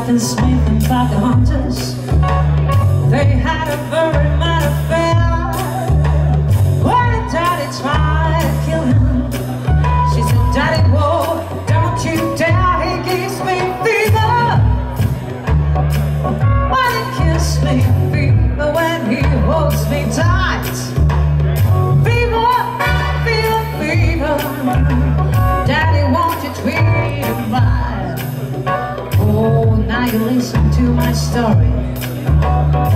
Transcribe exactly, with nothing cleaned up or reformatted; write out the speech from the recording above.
Nothing Smith and Bob the Hunters, they had a very mad affair. When Daddy tried to kill him, she said, Daddy, whoa, don't you dare, he gives me fever. When he kisses me, fever, when he holds me tight. Fever, fever, fever, Daddy, won't you treat him right? Oh, now you listen to my story.